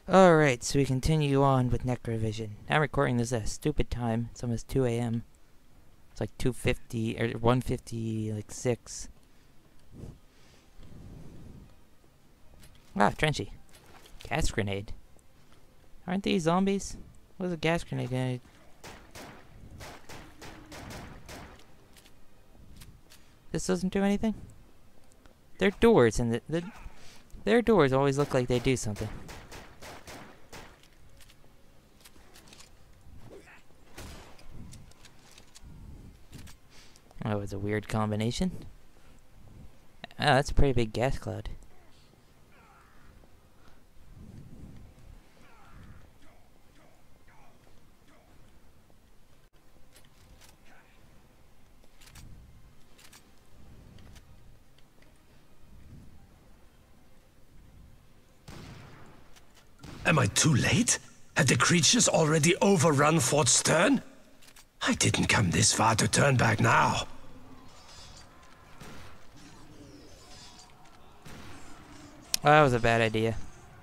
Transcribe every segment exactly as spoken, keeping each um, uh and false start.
Alright, so we continue on with Necrovision. I'm recording this at a stupid time. It's almost two A M It's like two fifty, or one fifty, like six. Ah, Trenchy. Gas grenade. Aren't these zombies? What is a gas grenade gonna... This doesn't do anything? Their doors and the, the... Their doors always look like they do something. Oh, it's a weird combination. Oh, that's a pretty big gas cloud. Am I too late? Have the creatures already overrun Fort Stern? I didn't come this far to turn back now. Oh, that was a bad idea.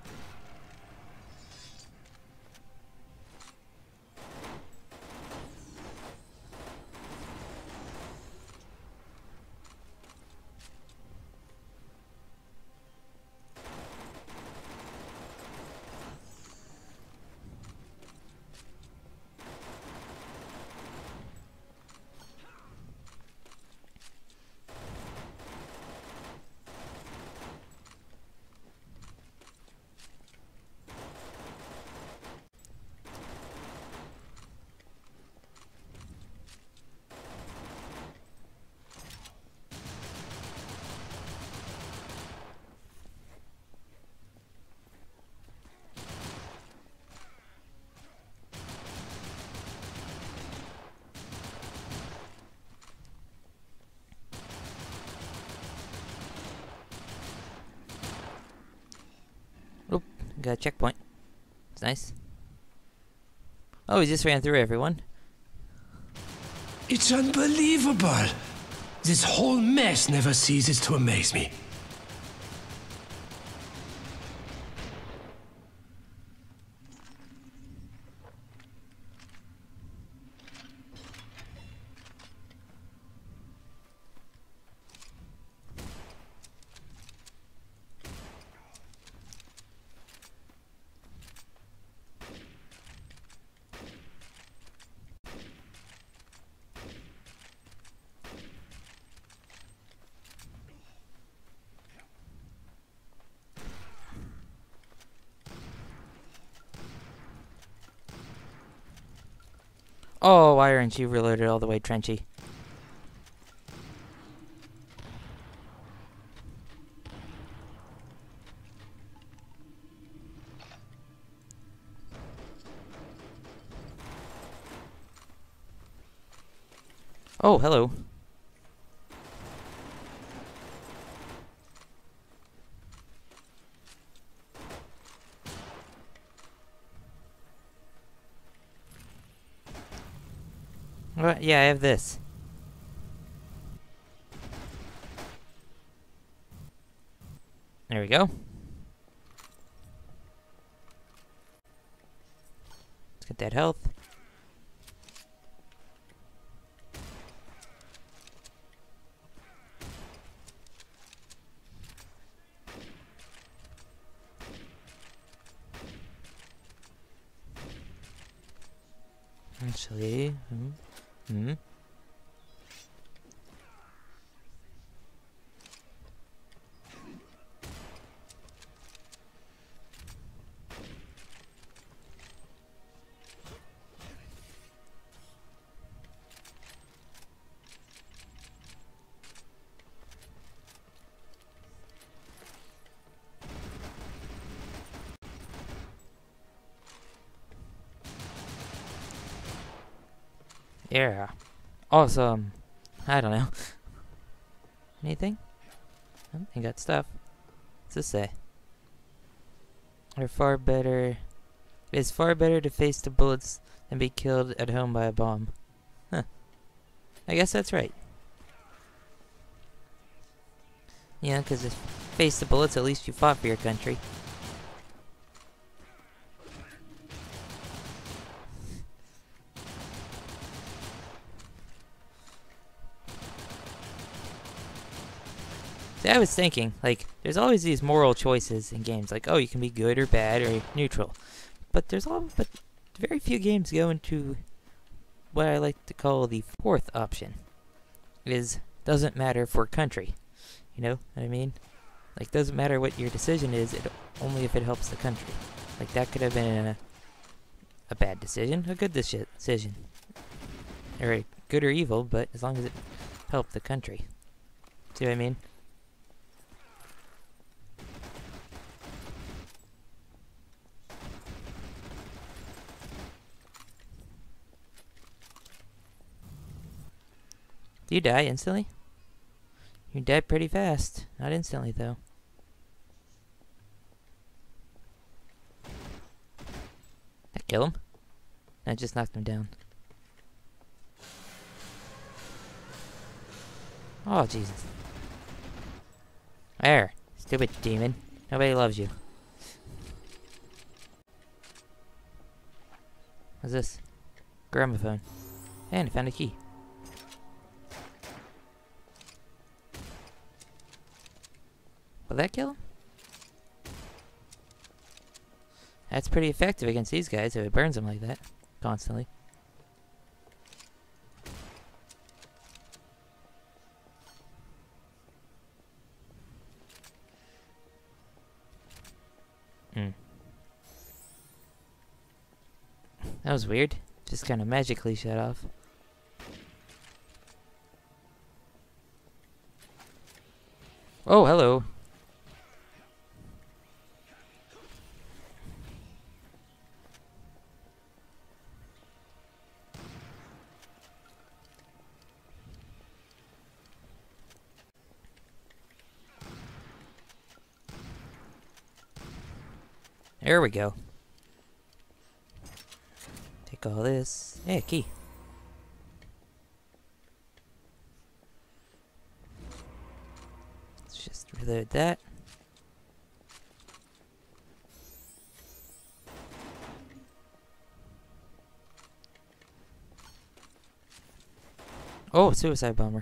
Oop, got a checkpoint. It's nice. Oh, he just ran through everyone. It's unbelievable. This whole mess never ceases to amaze me. Oh, why aren't you reloaded all the way, Trenchy? Oh, hello. What? Yeah, I have this. There we go. Let's get that health. Actually, hmm. Hmm. Yeah. Awesome. I don't know. Anything? Oh, you got stuff. What's this say? Are far better. It is far better to face the bullets than be killed at home by a bomb. Huh. I guess that's right. Yeah, because if you face the bullets, at least you fought for your country. See, I was thinking, like, there's always these moral choices in games, like, oh, you can be good or bad or neutral. But there's all, but very few games go into what I like to call the fourth option. It is, doesn't matter for country. You know what I mean? Like, doesn't matter what your decision is, it only if it helps the country. Like, that could have been a, a bad decision, a good deci- decision. Or good or evil, but as long as it helped the country. See what I mean? Do you die instantly? You die pretty fast. Not instantly, though. That kill him? I just knocked him down. Oh, Jesus. There. Stupid demon. Nobody loves you. What's this? Gramophone. And I found a key. Will that kill him? That's pretty effective against these guys if it burns them like that. Constantly. Hmm. That was weird. Just kind of magically shut off. Oh, hello. There we go. Take all this. Hey, key. Let's just reload that. Oh, suicide bomber.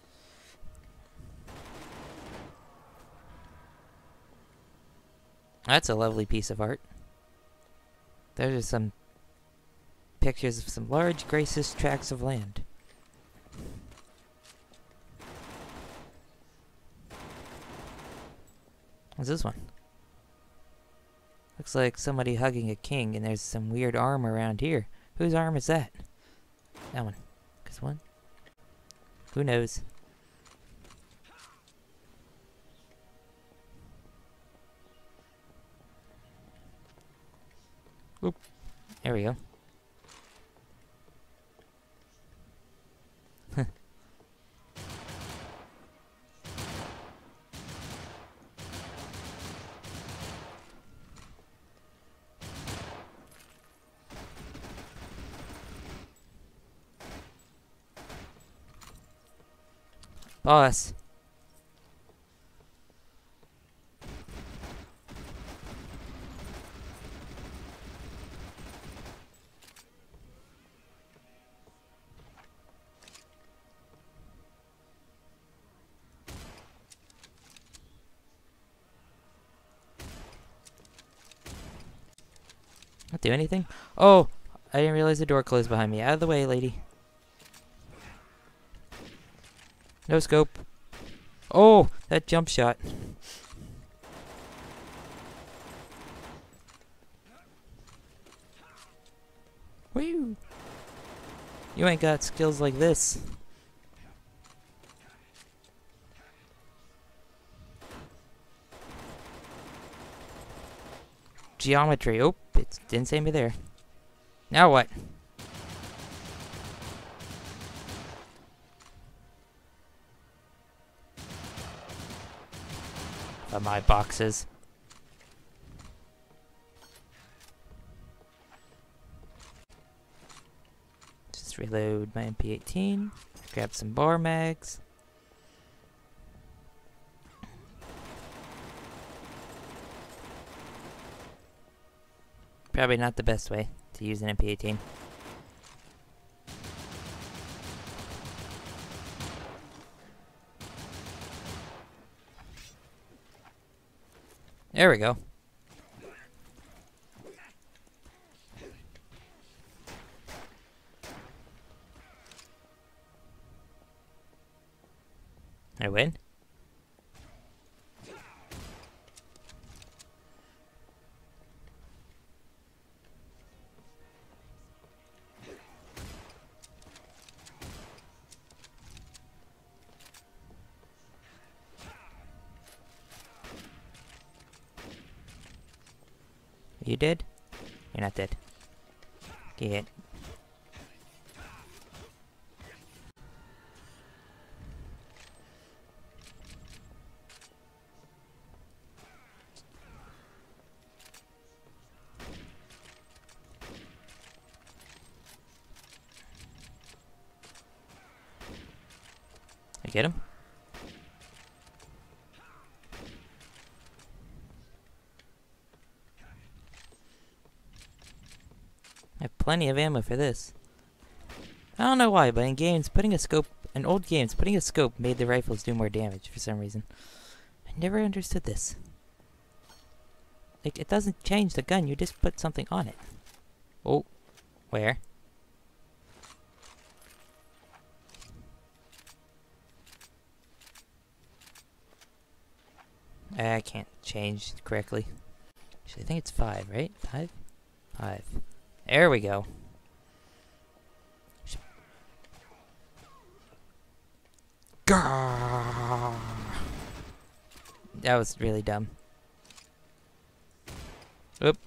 That's a lovely piece of art. Those are some pictures of some large, gracious tracts of land. What's this one? Looks like somebody hugging a king, and there's some weird arm around here. Whose arm is that? That one. This one? Who knows? Oop. There we go. Boss. Not do anything? Oh, I didn't realize the door closed behind me. Out of the way, lady. No scope. Oh, that jump shot. Woo! You ain't got skills like this. Geometry. Oh, it didn't say me there. Now what? For my boxes. Just reload my M P eighteen. Grab some bar mags. Probably not the best way to use an M P eighteen. There we go. I win? You dead? You're not dead. Get hit. I get him? I have plenty of ammo for this. I don't know why, but in games, putting a scope, in old games, putting a scope made the rifles do more damage for some reason. I never understood this. Like, it doesn't change the gun, you just put something on it. Oh, where? I can't change correctly. Actually, I think it's five, right? Five? Five. There we go. Gah! That was really dumb. Oop.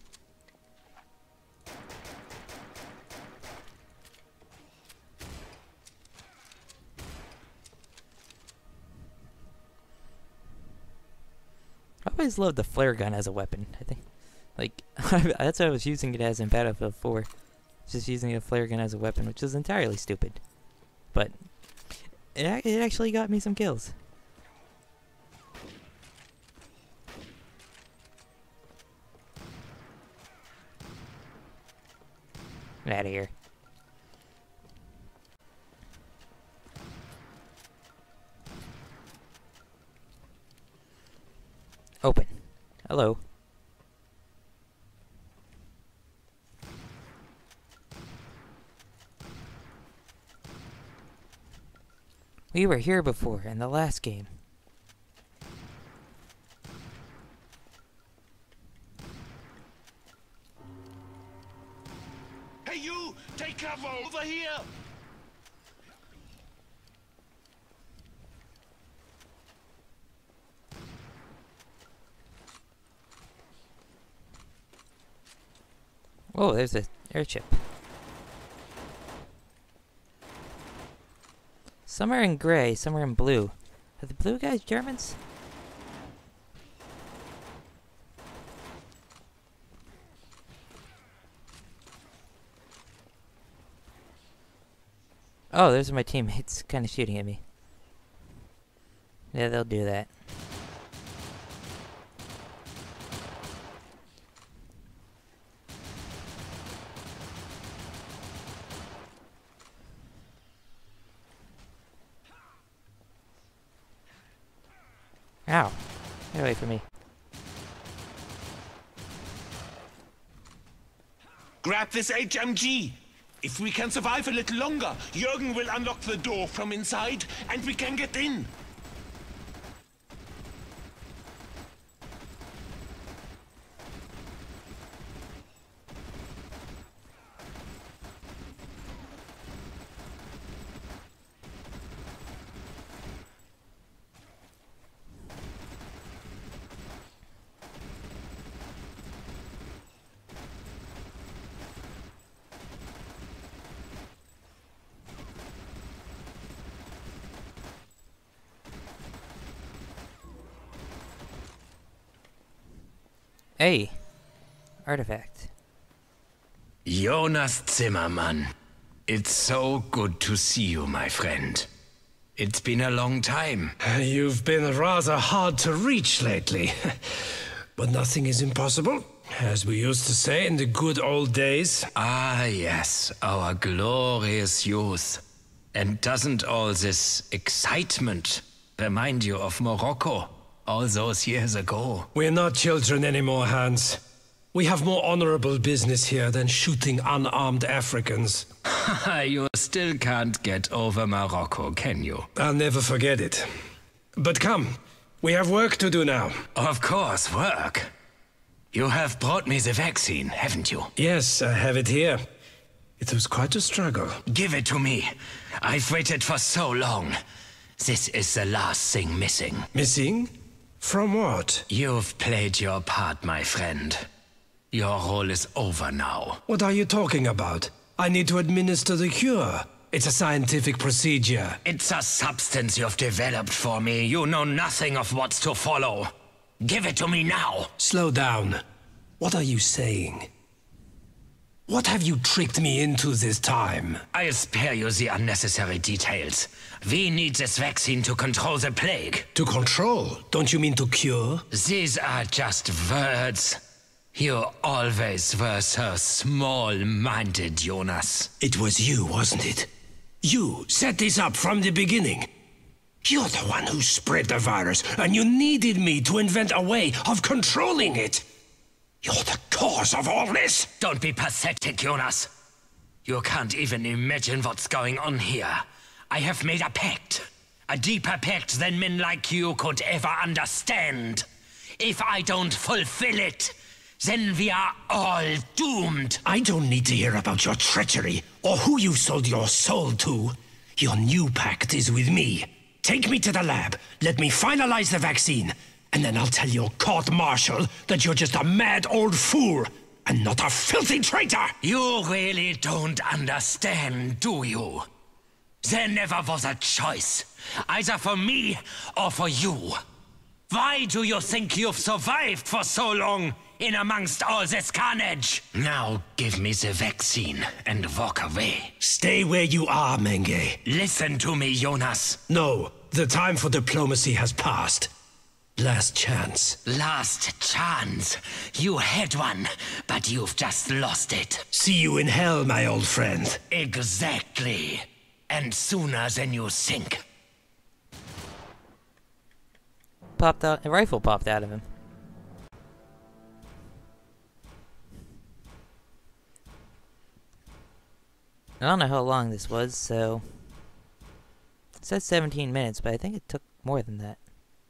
I always loved the flare gun as a weapon. I think, like, that's what I was using it as in Battlefield four. Just using a flare gun as a weapon, which is entirely stupid. But it, it actually got me some kills. Get out of here. Open. Hello. We were here before in the last game. Hey you! Take cover over here! Oh, there's an airship. Some are in gray, some are in blue. Are the blue guys Germans? Oh, there's my teammates kind of shooting at me. Yeah, they'll do that. Ow. Get away from me. Grab this H M G! If we can survive a little longer, Jürgen will unlock the door from inside and we can get in. Hey. Artifact. Jonas Zimmermann. It's so good to see you, my friend. It's been a long time. You've been rather hard to reach lately. But nothing is impossible, as we used to say in the good old days. Ah, yes, our glorious youth. And doesn't all this excitement remind you of Morocco? all those years ago. We're not children anymore, Hans. We have more honorable business here than shooting unarmed Africans. You still can't get over Morocco, can you? I'll never forget it. But come, we have work to do now. Of course, work. You have brought me the vaccine, haven't you? Yes, I have it here. It was quite a struggle. Give it to me. I've waited for so long. This is the last thing missing. Missing? From what? You've played your part, my friend. Your role is over now. What are you talking about? I need to administer the cure. It's a scientific procedure. It's a substance you've developed for me. You know nothing of what's to follow. Give it to me now. Slow down. What are you saying? What have you tricked me into this time? I'll spare you the unnecessary details. We need this vaccine to control the plague. To control? Don't you mean to cure? These are just words. You always were so small-minded, Jonas. It was you, wasn't it? You set this up from the beginning. You're the one who spread the virus, and you needed me to invent a way of controlling it. You're the cause of all this! Don't be pathetic, Jonas. You can't even imagine what's going on here. I have made a pact. A deeper pact than men like you could ever understand. If I don't fulfill it, then we are all doomed. I don't need to hear about your treachery, or who you sold your soul to. Your new pact is with me. Take me to the lab, let me finalize the vaccine, and then I'll tell your court-martial that you're just a mad old fool, and not a filthy traitor! You really don't understand, do you? There never was a choice, either for me or for you. Why do you think you've survived for so long in amongst all this carnage? Now give me the vaccine and walk away. Stay where you are, Menge. Listen to me, Jonas. No, the time for diplomacy has passed. Last chance. Last chance? You had one, but you've just lost it. See you in hell, my old friend. Exactly. And sooner than you think. Popped out, a rifle popped out of him. I don't know how long this was, so it says seventeen minutes, but I think it took more than that.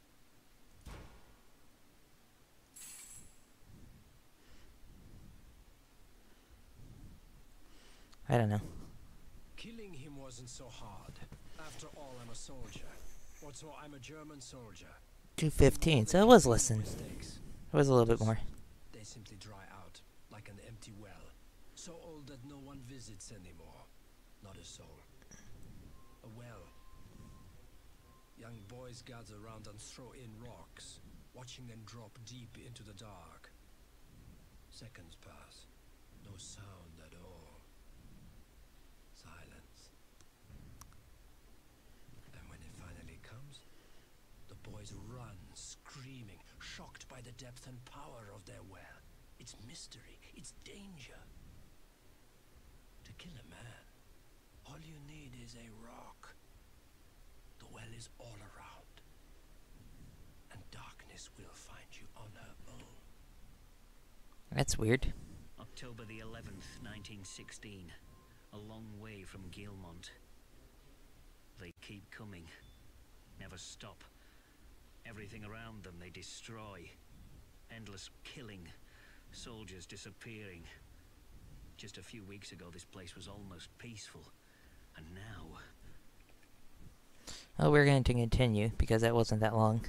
I don't know. Killing him wasn't so hard. After all, I'm a soldier. What's more, I'm a German soldier. two fifteen, so it was less than, it was a little bit more. They simply dry out, like an empty well. So old that no one visits anymore. Not a soul. A well. Young boys gather around and throw in rocks, watching them drop deep into the dark. Seconds pass. No sound at all. Silence. And when it finally comes, the boys run, screaming, shocked by the depth and power of their well. It's mystery, it's danger. To kill a man, all you need is a rock. The well is all around. And darkness will find you on her own. That's weird. October the eleventh, nineteen sixteen. A long way from Guillemont. They keep coming. Never stop. Everything around them they destroy. Endless killing. Soldiers disappearing. Just a few weeks ago this place was almost peaceful. And now... Well, we're going to continue, because that wasn't that long.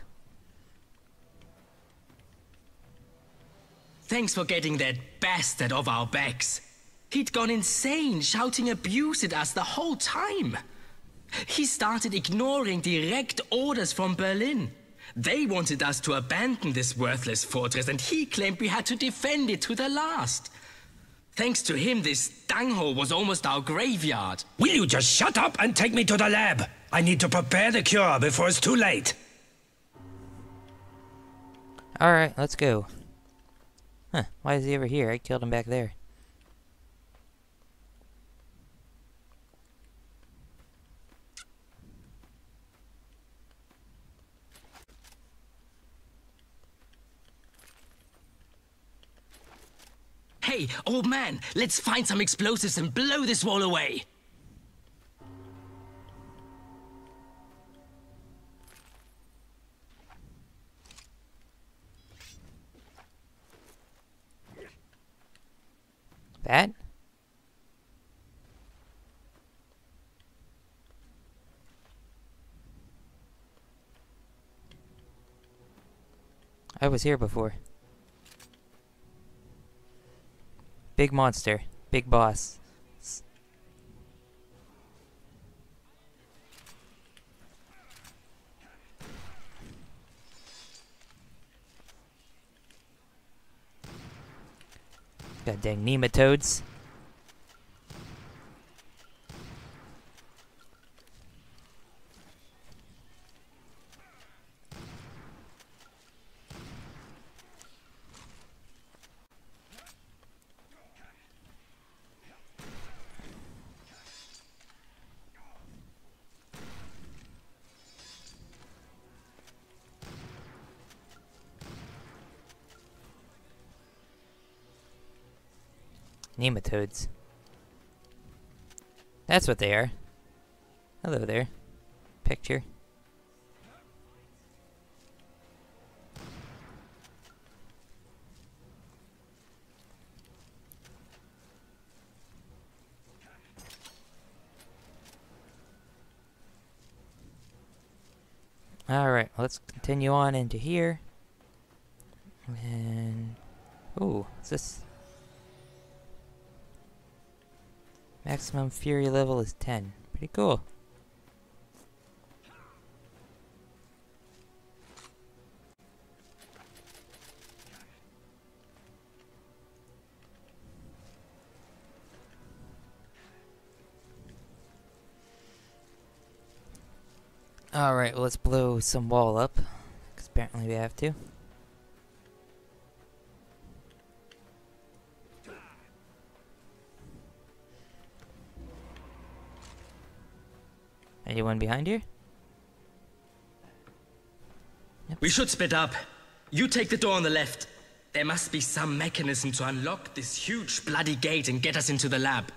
Thanks for getting that bastard off our backs. He'd gone insane, shouting abuse at us the whole time. He started ignoring direct orders from Berlin. They wanted us to abandon this worthless fortress, and he claimed we had to defend it to the last. Thanks to him, this dunghole was almost our graveyard. Will you just shut up and take me to the lab? I need to prepare the cure before it's too late. Alright, let's go. Huh, why is he over here? I killed him back there. Hey, old man, let's find some explosives and blow this wall away. That? I was here before. Big monster. Big boss. S- God dang nematodes. Nematodes. That's what they are. Hello there. Picture. Alright, let's continue on into here. And... ooh, what's this? Maximum fury level is ten. Pretty cool. Alright, well, let's blow some wall up. Because apparently we have to. Anyone behind here? Yep. We should split up. You take the door on the left. There must be some mechanism to unlock this huge bloody gate and get us into the lab.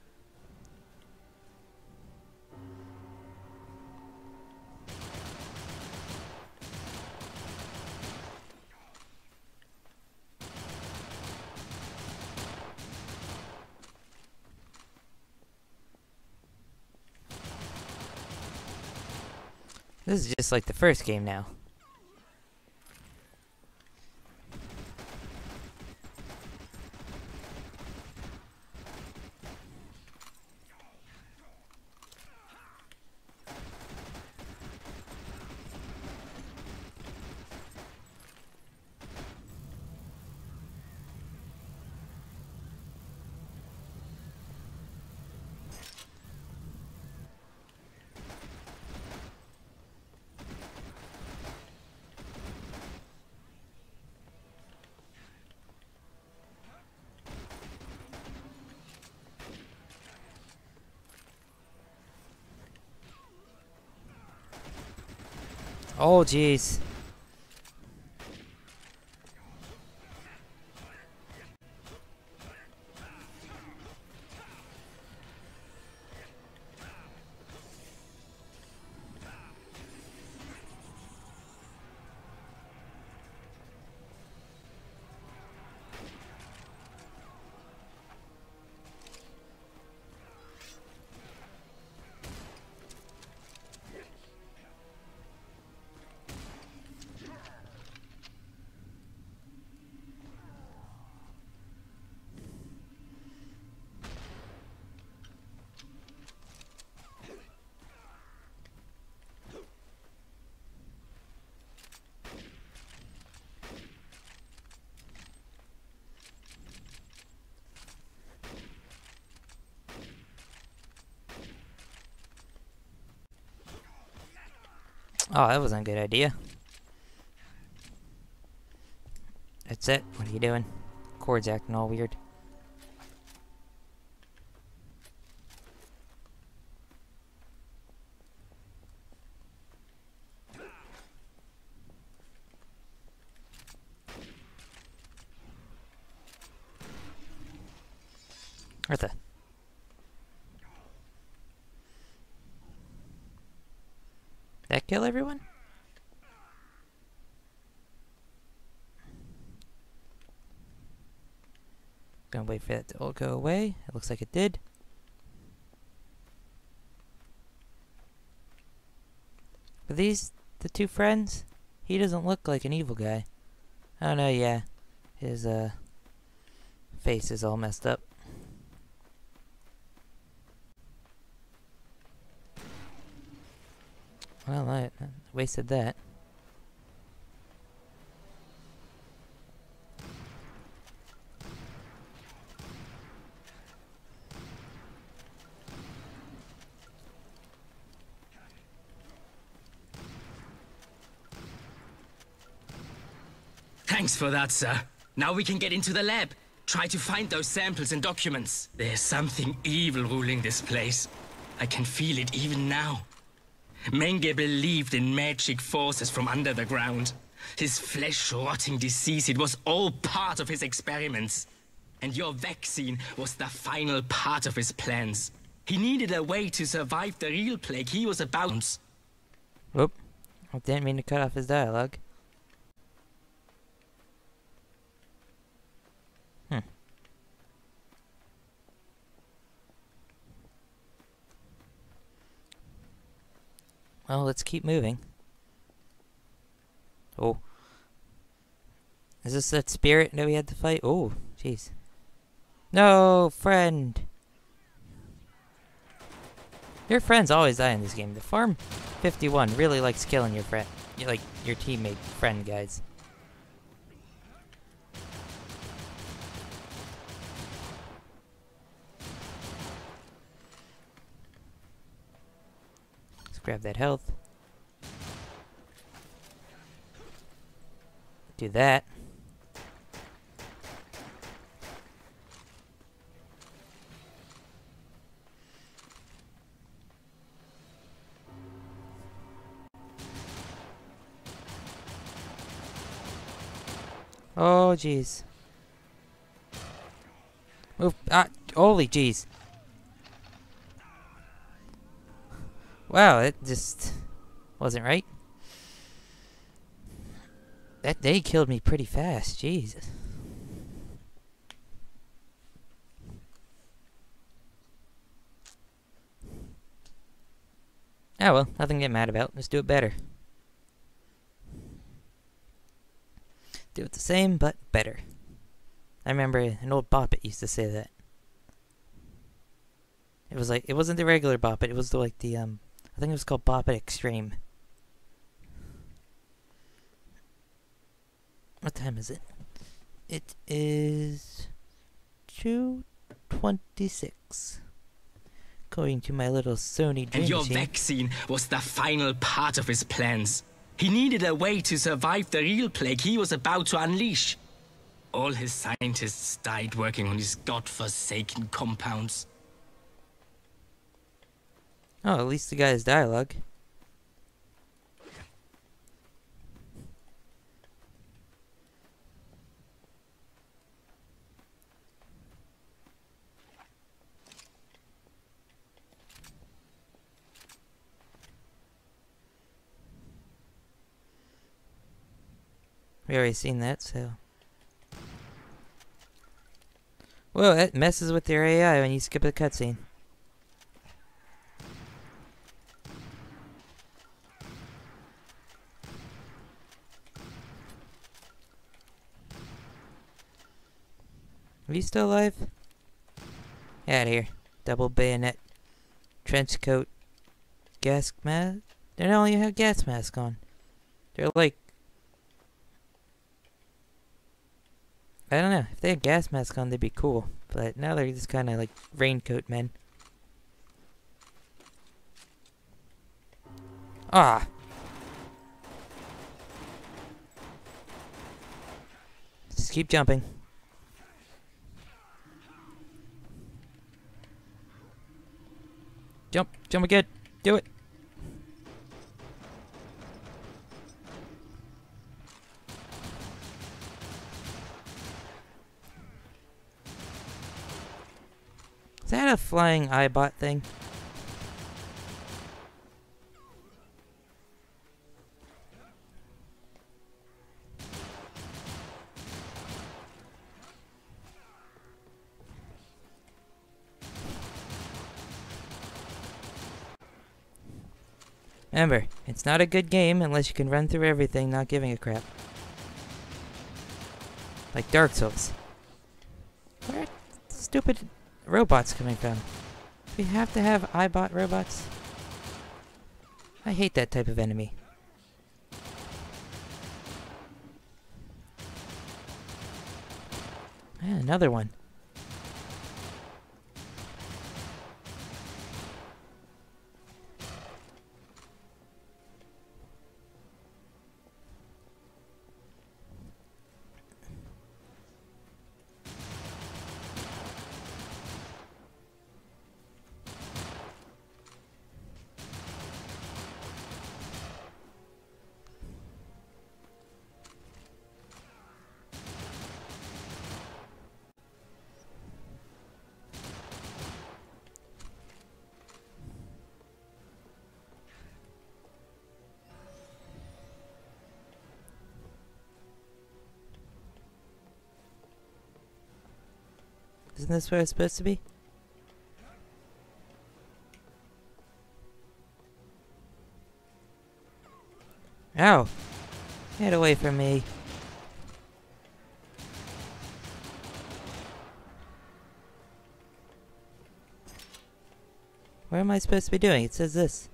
This is just like the first game now. Oh, jeez. Oh, that wasn't a good idea. That's it. What are you doing? Cord's acting all weird. Artha. That kill everyone? Gonna wait for that to all go away. It looks like it did. Are these the two friends? He doesn't look like an evil guy. Oh no, yeah. His uh face is all messed up. Well, I, I wasted that. Thanks for that, sir. Now we can get into the lab. Try to find those samples and documents. There's something evil ruling this place. I can feel it even now. Menge believed in magic forces from under the ground. His flesh-rotting disease, it was all part of his experiments. And your vaccine was the final part of his plans. He needed a way to survive the real plague he was about. Whoop. I didn't mean to cut off his dialogue. Hmm. Well, let's keep moving. Oh. Is this that spirit that we had to fight? Oh, jeez. No, friend. Your friends always die in this game. The Farm fifty-one really likes killing your friend, like your teammate friend guys. Let's grab that health. Do that. Oh, jeez. Move. Ah, holy jeez. Wow, it just wasn't right. That they killed me pretty fast. Jesus. Oh well, nothing to get mad about. Let's do it better. Do it the same, but better. I remember an old Boppet used to say that. It was like, it wasn't the regular Boppet, it was the, like the, um, I think it was called Boppet Extreme. What time is it? It is two twenty-six. Going to my little Sony Dream And your Machine. vaccine was the final part of his plans. He needed a way to survive the real plague he was about to unleash. All his scientists died working on his godforsaken compounds. Oh, at least the guy has dialogue. We already seen that, so. Whoa, that messes with your A I when you skip a cutscene. Are you still alive? Get out of here. Double bayonet. Trench coat. Gas mask? They don't even have gas mask on. They're like... I don't know. If they had gas mask on, they'd be cool. But now they're just kind of like raincoat men. Ah! Just keep jumping. Jump! Jump again! Do it! that a flying eyebot thing? Remember, it's not a good game unless you can run through everything not giving a crap. Like Dark Souls. Where are stupid robots coming from? Do we have to have eyebot robots? I hate that type of enemy. Ah, another one. Isn't this where it's supposed to be? Ow! Get away from me. What am I supposed to be doing? It says this.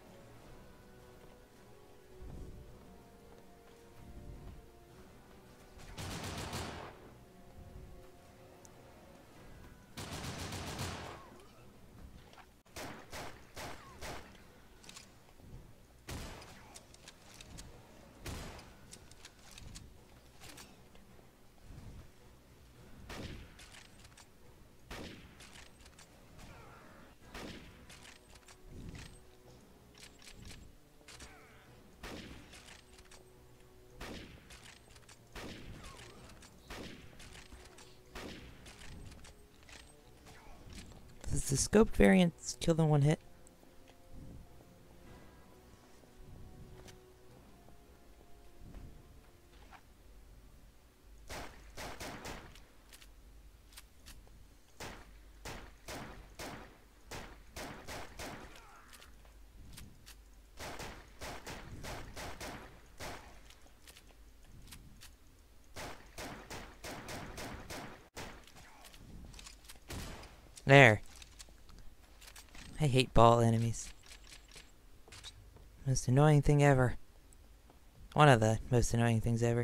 Does the scoped variant kill them one hit? There. I hate ball enemies. Most annoying thing ever. One of the most annoying things ever.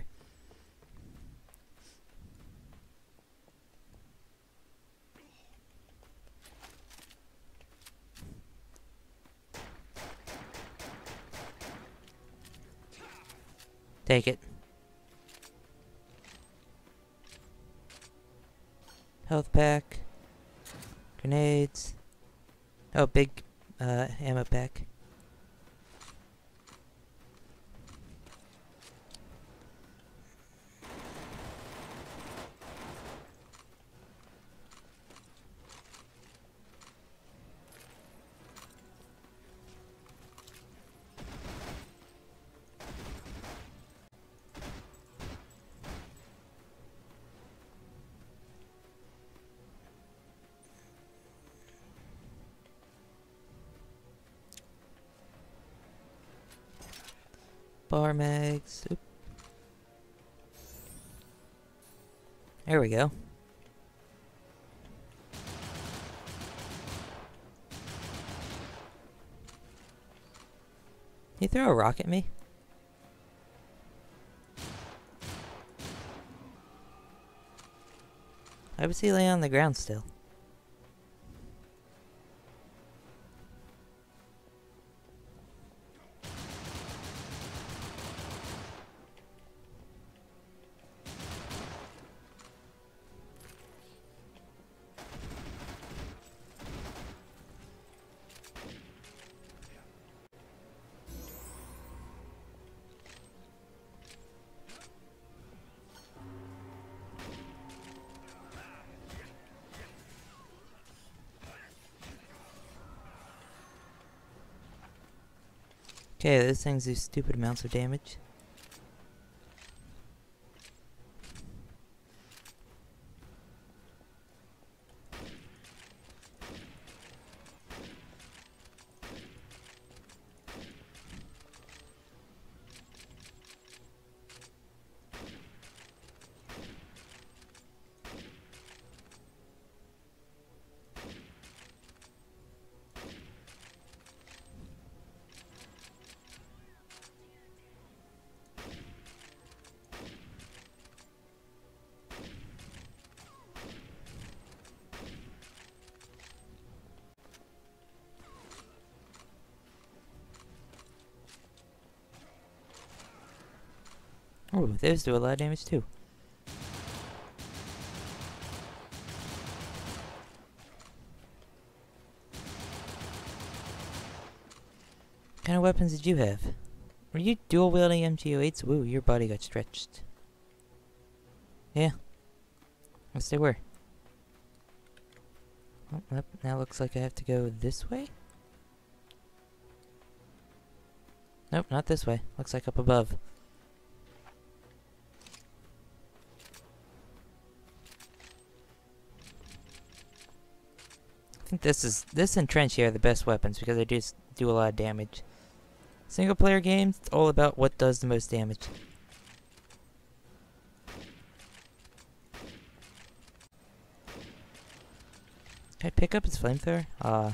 Take it. Health pack. Grenades. Oh, big uh, ammo pack. Bar mags. Oop. There we go. Can you throw a rock at me? Why was he laying on the ground still? Okay, those things do stupid amounts of damage. Oh, those do a lot of damage too. What kind of weapons did you have? Were you dual wielding M G oh eights? Woo, your body got stretched. Yeah. Yes, they were. Oh, yep, now looks like I have to go this way? Nope, not this way. Looks like up above. I think this is this and Trench here are the best weapons because they just do a lot of damage. Single player games, it's all about what does the most damage. Can I pick up his flamethrower? Uh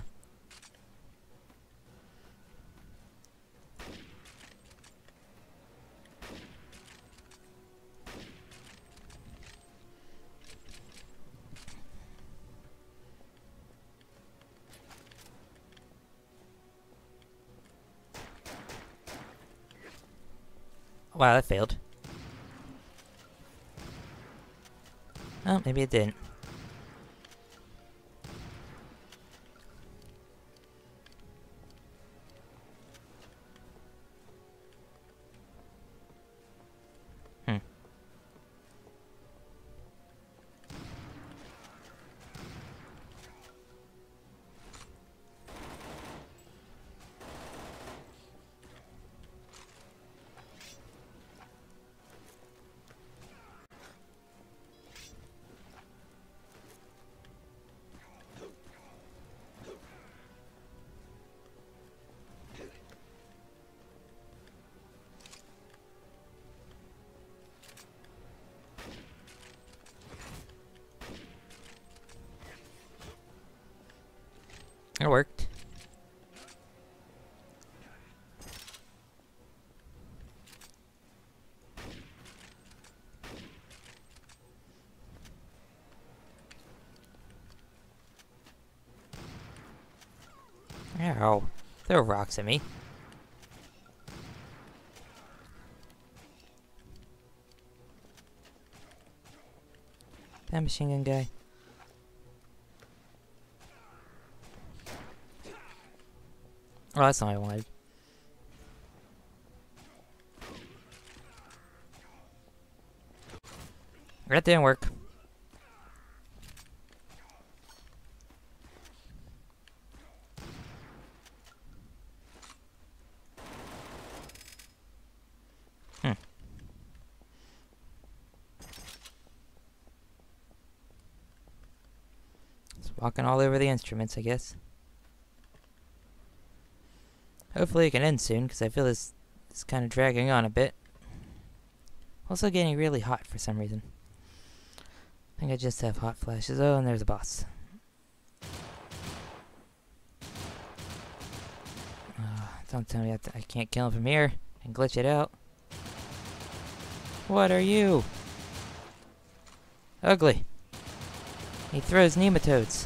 Wow, that failed. Oh, maybe it didn't. Hmm. It worked. Ow. Throw rocks at me. That machine gun guy. Oh, that's not what I wanted. That didn't work. Hmm. Just walking all over the instruments, I guess. Hopefully it can end soon, because I feel this is kind of dragging on a bit. Also getting really hot for some reason. I think I just have hot flashes. Oh, and there's a boss. Uh, don't tell me that I can't kill him from here and glitch it out. What are you? Ugly. He throws nematodes.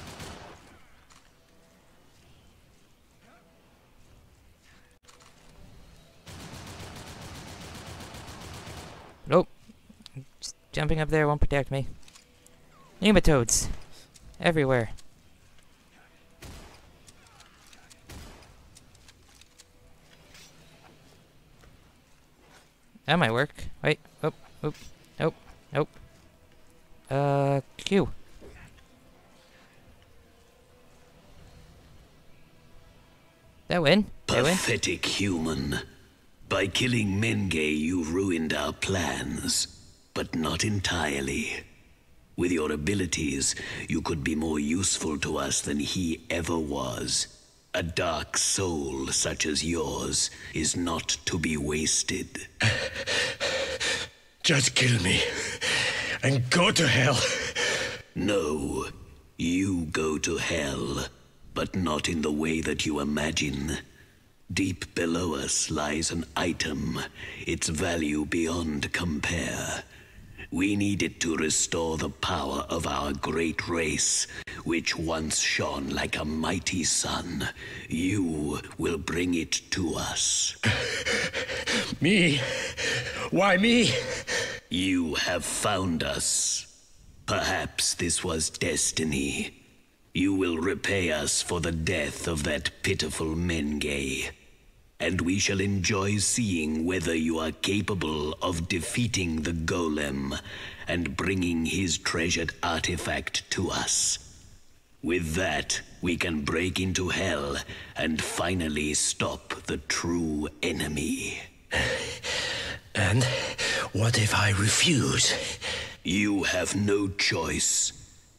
Nope. Just jumping up there won't protect me. Nematodes. Everywhere. That might work. Wait. Oh. Oh. Nope. Nope. Uh. Q. That win? Pathetic human. By killing Menge, you ruined our plans, but not entirely. With your abilities, you could be more useful to us than he ever was. A dark soul such as yours is not to be wasted. Just kill me and go to hell. No, you go to hell, but not in the way that you imagine. Deep below us lies an item, its value beyond compare. We need it to restore the power of our great race, which once shone like a mighty sun. You will bring it to us. Me? Why me? You have found us. Perhaps this was destiny. You will repay us for the death of that pitiful Menge. And we shall enjoy seeing whether you are capable of defeating the golem and bringing his treasured artifact to us. With that, we can break into hell and finally stop the true enemy. And what if I refuse? You have no choice.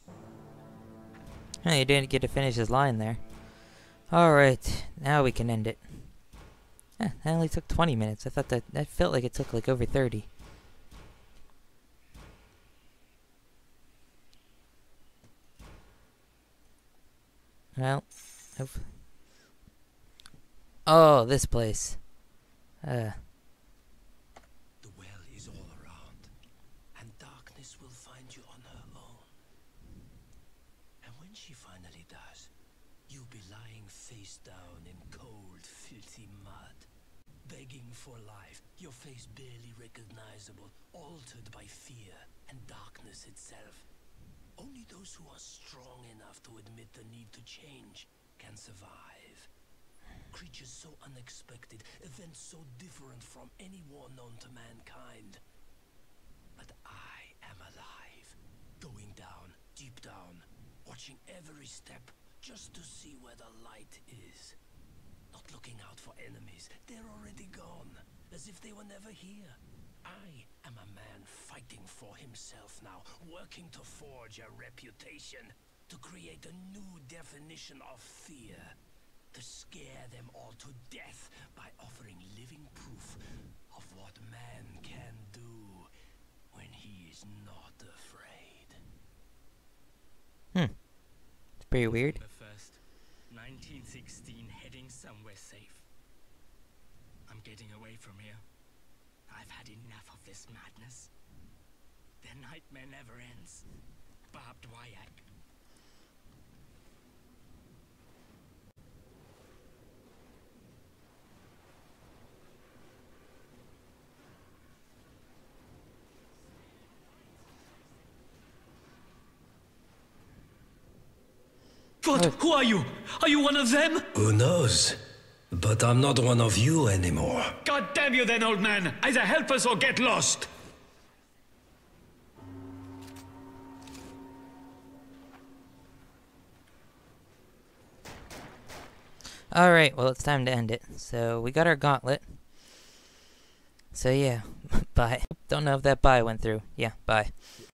Oh, you didn't get to finish his line there. Alright, now we can end it. Eh, that only took twenty minutes. I thought that, that felt like it took like over thirty. Well, oof. Oh, this place. Uh. The well is all around, and darkness will find you on her own. And when she finally does, you'll be lying face down in cold, filthy mud, begging for life, your face barely recognizable, altered by fear and darkness itself. Only those who are strong enough to admit the need to change can survive. Creatures so unexpected, events so different from any war known to mankind. But I am alive, going down, deep down, watching every step just to see where the light is. Not looking out for enemies, they're already gone, as if they were never here. I am a man fighting for himself now, working to forge a reputation, to create a new definition of fear, to scare them all to death by offering living proof of what man can do when he is not afraid. Hmm. It's pretty weird. The first, nineteen sixteen, heading somewhere safe. I'm getting away from here. I've had enough of this madness. Their nightmare never ends. Barbed wire. What? Who are you? Are you one of them? Who knows? But I'm not one of you anymore. God damn you then, old man! Either help us or get lost! Alright, well, it's time to end it. So, we got our gauntlet. So, yeah. Bye. Don't know if that bye went through. Yeah, bye.